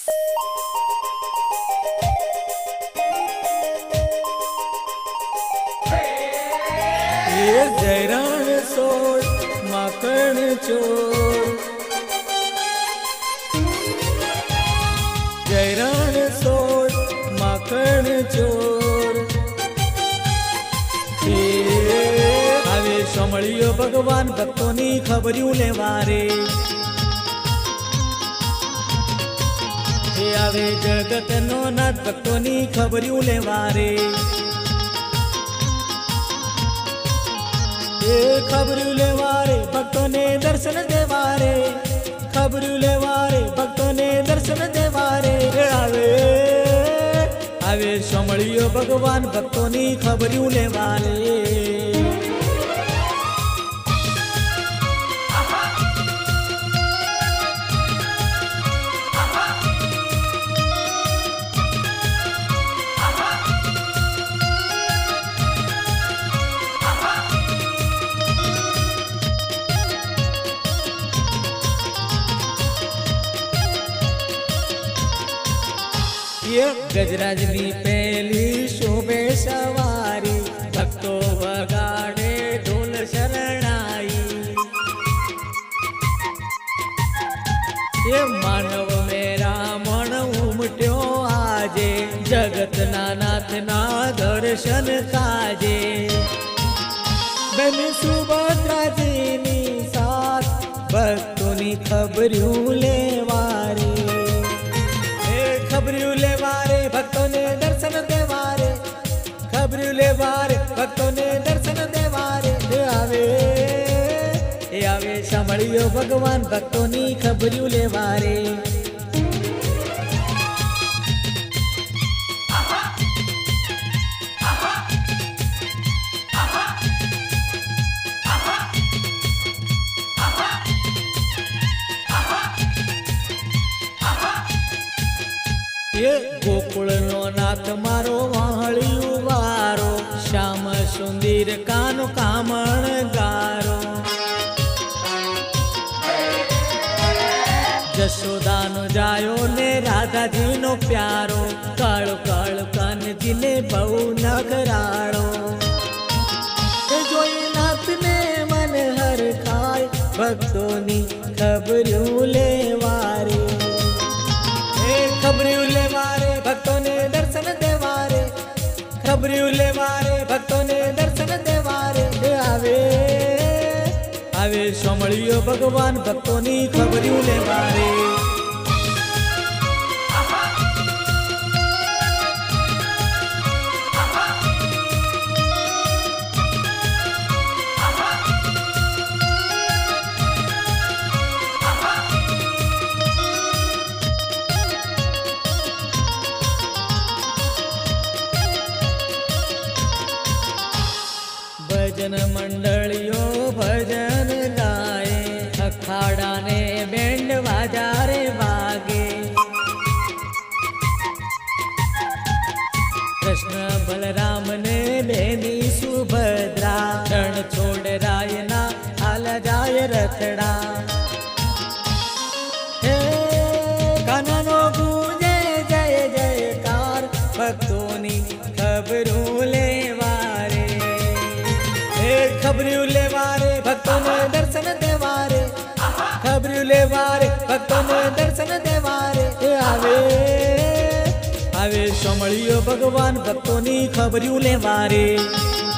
ये जयरान सोड माखण चोर, जयरान सोड माखण चोर। હવે સાંભળ્યો ભગવાન ભક્તોની ખબર્યું લેવા રે, આવે જગતનો નાથ ભક્તોની ખબર્યું લેવા રે। खबरू लेवा रे भक्तों ने दर्शन देवा रे, खबरू लेवा रे भक्तों ने दर्शन देवा रे। आवे आवे सामळियो भगवान भक्तों नी खबरू लेवा रे। गजराजनी पहली शोभे सवारी, भक्तों वगाड़े ढोल शरणाई। ये मानव मेरा मन उमट्यो आजे, जगत नाथ ना दर्शन काजे। बन सुभद्रा जी नी साथ भक्तों नी खबरू लेवा रे, खबरू लेवा रे भक्तों ने दर्शन देवा रे, खबरू लेवा रे भक्तों ने दर्शन देवा रे। आवे सामळियो भगवान भक्तों नी खबरू लेवा रे। ये गोकुल नो नाथ मारो वाहळियो वारो, श्याम सुंदर कानो कामण गारो। जसोदानो जायो ने राधा जी नो प्यारो, काळो काळो कान जी ने बहु नगराड़ो। जोई नाथ ने मन हर खाय, भक्तों नी खबरू लेवा रे, खबरू लेवा रे भक्तों ने दर्शन देवा रे, खबरू लेवा रे भक्तों ने दर्शन देवा रे। आवे आवे सामळियो भगवान भक्तों नी खबरू लेवा रे। भजन मंडलियों भजन गाए, अखाड़ा ने बैंड बाजा रे बागे। कृष्ण बलराम ने बेनी सुभद्रा, रण छोड़ रायना हाल जाय रथड़ा। हे काननो गूंजे जय जयकार, भक्तों नी खबरू लेवा रे, खबरू लेवा रे भक्तों ने दर्शन देवा रे, खबरू लेवा रे भक्तों ने दर्शन देवा रे। आवे आवे सामळियो भगवान भक्तों नी खबरू लेवा रे।